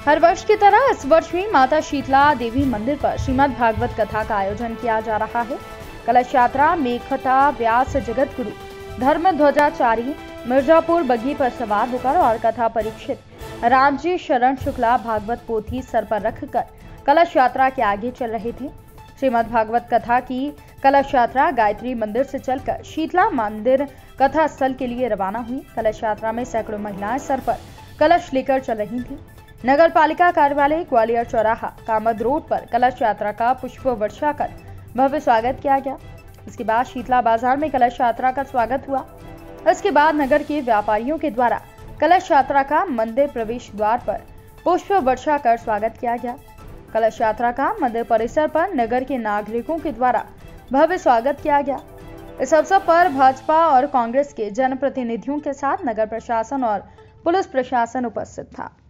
हर वर्ष की तरह इस वर्ष भी माता शीतला देवी मंदिर पर श्रीमद् भागवत कथा का आयोजन किया जा रहा है। कलश यात्रा मेखटा व्यास जगत गुरु धर्म ध्वजाचारी मिर्जापुर बग्घी पर सवार होकर और कथा परीक्षित रामजी शरण शुक्ला भागवत पोथी सर पर रखकर कलश यात्रा के आगे चल रहे थे। श्रीमद् भागवत कथा की कलश यात्रा गायत्री मंदिर से चलकर शीतला मंदिर कथा स्थल के लिए रवाना हुई। कलश यात्रा में सैकड़ों महिलाएं सर पर कलश लेकर चल रही थीं। नगर पालिका कार्यालय ग्वालियर चौराहा कामद रोड पर कलश यात्रा का पुष्प वर्षा कर भव्य स्वागत किया गया। इसके बाद शीतला बाजार में कलश यात्रा का स्वागत हुआ। इसके बाद नगर के व्यापारियों के द्वारा कलश यात्रा का मंदिर प्रवेश द्वार पर पुष्प वर्षा कर स्वागत किया गया। कलश यात्रा का मंदिर परिसर पर नगर के नागरिकों के द्वारा भव्य स्वागत किया गया। इस अवसर पर भाजपा और कांग्रेस के जनप्रतिनिधियों के साथ नगर प्रशासन और पुलिस प्रशासन उपस्थित था।